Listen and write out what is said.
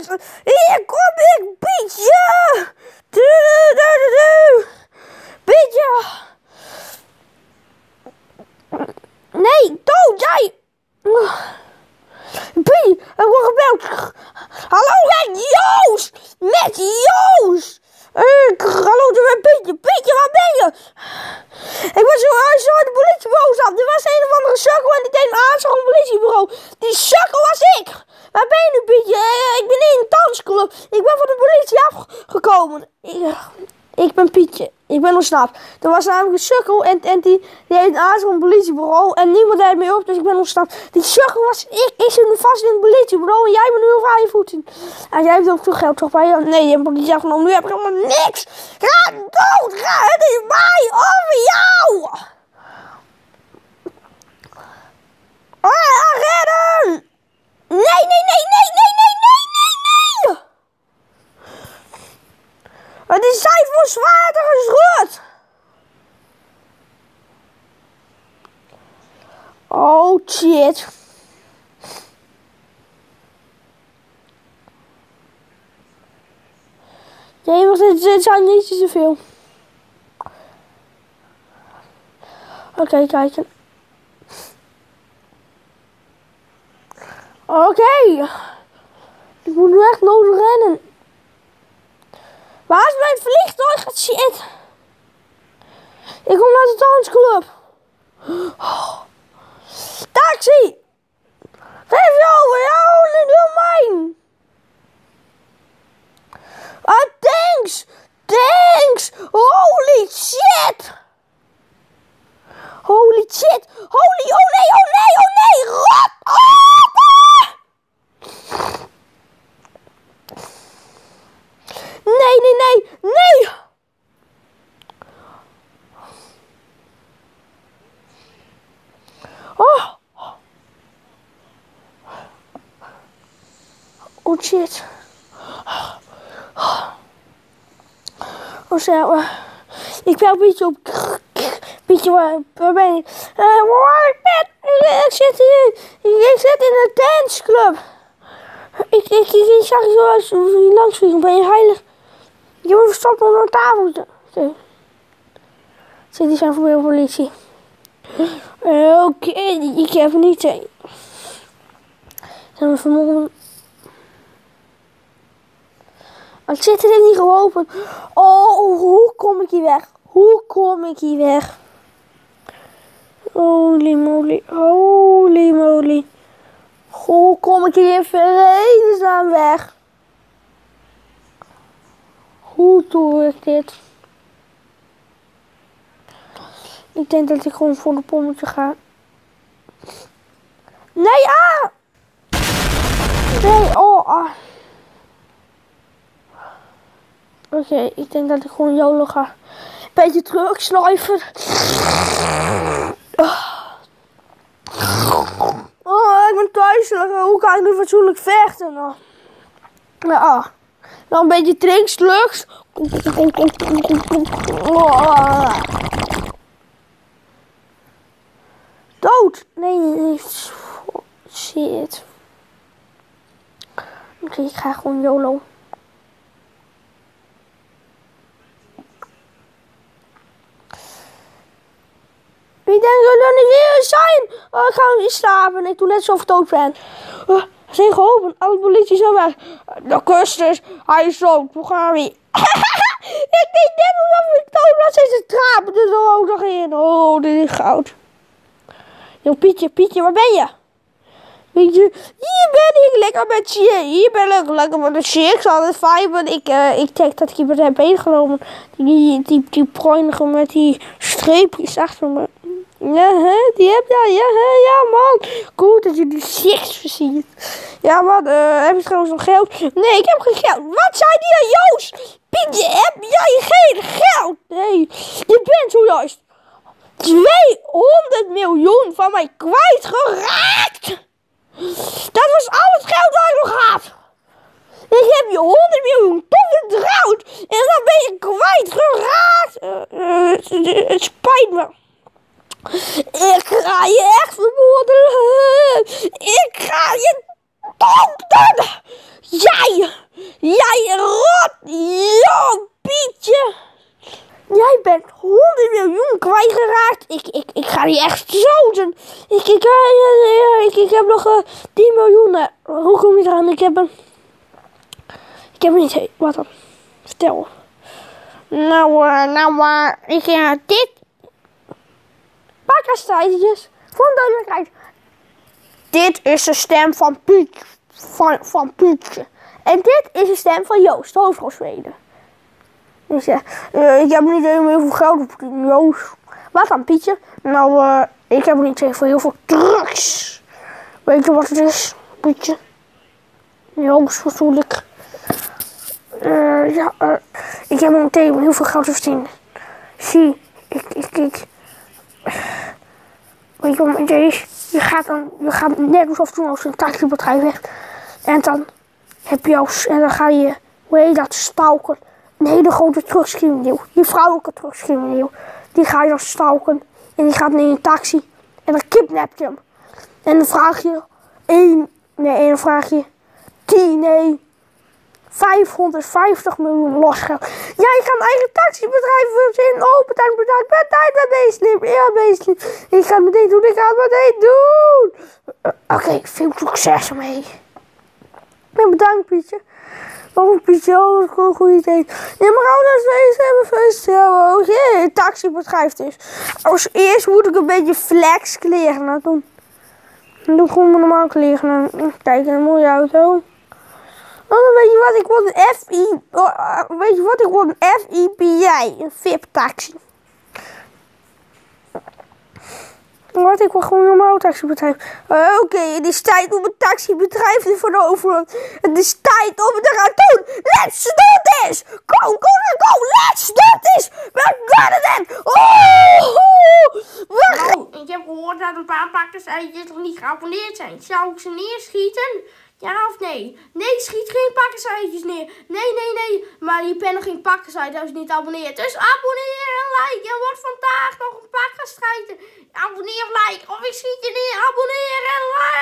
Hier kom ik, Pietje! Pietje! Nee, dood, jij! Pietje, ik word gebeld. Hallo, met Joost! Met Joost! Hallo, met Pietje. Pietje, waar ben je? Ik was zo in het politiebureau zat. Er was een of andere sukkel en die deed me aanslag op het politiebureau. Die sukkel was ik! Waar ben je nu, Pietje? Ik ben in een dansclub. Ik ben van de politie afgekomen. Ik ben Pietje. Ik ben ontsnapt. Er was namelijk een sukkel en die deed een aanslag op het politiebureau. En niemand deed me op, dus ik ben ontsnapt. Die sukkel was ik. Ik zit nu vast in het politiebureau en jij bent nu op vrije voeten. En jij hebt ook veel geld toch bij je? Nee, je hebt de politie afgenomen. Nu heb ik helemaal niks. Ga dood! Het is mij over jou! Redden! Nee! Het is tijd voor zwaardere schut! Oh shit. Nee, want het zijn niet zoveel. Oké, kijken. Oké. Ik moet nu echt nodig rennen. Waar is mijn vliegtuig? Shit. Ik kom naar de dansclub. Taxi! Geef je over! Ja, doe mijn! Thanks! Thanks! Holy shit! Holy shit! Holy, oh nee! Rot! Nee! Oh shit. Oh zo. Ik bel Pietje op. Pietje, waar ben je? Ik zit in een danceclub. Ik zag je zo langs vliegen. Ben je heilig? Je moet verstopt onder een tafel. Zit die zijn voor de politie. Oké, ik heb niet. Zijn we vanmorgen. Het zit er niet geholpen. Oh, hoe kom ik hier weg? Holy moly. Hoe kom ik hier in vredesnaam weg? Hoe doe ik dit? Ik denk dat ik gewoon voor de pommetje ga. Nee, Nee, Oké, ik denk dat ik gewoon YOLO ga. Beetje terugsnuiven. Ik ben thuiselijk. Hoe kan ik nu fatsoenlijk vechten? Dan een beetje drinkslugs. Dood! Nee. Shit. Oké, ik ga gewoon YOLO. Ik denk dat er niet weer zijn. Ik ga niet slapen. Ik doe net alsof ik dood ben. Ze zijn geholpen. Alle politie zijn weg. De kusters. Hij is dood. Hoe gaan we? Ik denk net alsof ik dood was. Ze trappen er zo ook nog in. Oh, dit is goud. Yo, Pietje, waar ben je? Pietje, hier ben ik lekker met je. Hier ben ik lekker met de shit. Ik zal het fijn. Ik denk dat ik iemand heb meegenomen. Die bruinige met die streepjes achter me. Ja, hè? Die heb jij. Ja, man. Goed dat je die shit versiert. Ja, man. Heb je trouwens nog geld? Nee, ik heb geen geld. Wat zei die aan Joost? Pietje, heb jij geen geld? Nee, je bent zojuist 200 miljoen van mij kwijtgeraakt. Dat was al het geld dat ik nog had. Ik heb je 100 miljoen toevertrouwd en dan ben je kwijtgeraakt. Het spijt me. Ik ga je echt vermoorden. Ik ga je verdomde! Jij rot! Yo, Pietje! Jij bent 100 miljoen kwijtgeraakt. Ik ga die echt zo doen. Ik heb nog 10 miljoen. Hoe kom je eraan? Ik heb niet... Wat dan? Vertel. Ik heb dit. Pakkerstrijdjes. Voor duidelijkheid. Dit is de stem van Pietje. Van Pietje. En dit is de stem van Joost, de hoofdrolspeler. Dus ik heb niet heel veel geld op Joost. Wat dan, Pietje? Ik heb niet heel veel drugs. Weet je wat het is, Pietje? Joost, natuurlijk. Ik heb niet heel veel geld te verdienen. Zie, weet je wat het is? Je gaat net alsof toen als een taxibedrijf hebt. En dan heb je en dan ga je, hoe heet dat, stalken. Een hele grote drugscrimineel. Die vrouwelijke drugscrimineel. Die ga je dan stalken. En die gaat in een taxi. En dan kidnap je hem. En dan vraag je 550 miljoen losgeld. Jij gaat een eigen taxibedrijf verzinnen. Bedankt. Ik ga meteen doen. Oké, veel succes ermee. En bedankt, Pietje. Pietje, dat is een goed idee. Ja, maar ouders hebben vaststellen. Oké, taxibedrijf dus. Als eerst moet ik een beetje flex kleren aan doen. Dan doe ik gewoon mijn normaal kleren aan. Kijk, een mooie auto. Weet je wat, ik word een FBI, een VIP-taxi. Wat, ik wil gewoon een normaal taxibedrijf. Oké, het is tijd om een taxibedrijf te veroveren. Het is tijd om het te gaan doen. Let's do this! Go, let's do this! We're gonna do it! Ik heb gehoord dat een paar pakkersuitjes nog niet geabonneerd zijn. Zou ik ze neerschieten? Ja of nee? Nee, schiet geen pakkersuitjes neer. Nee. Maar je bent nog geen pakkersuit als je niet abonneert. Dus abonneer en like. Er wordt vandaag nog een pakkerstrijd. Abonneer of like. Of ik schiet je neer. Abonneer en like.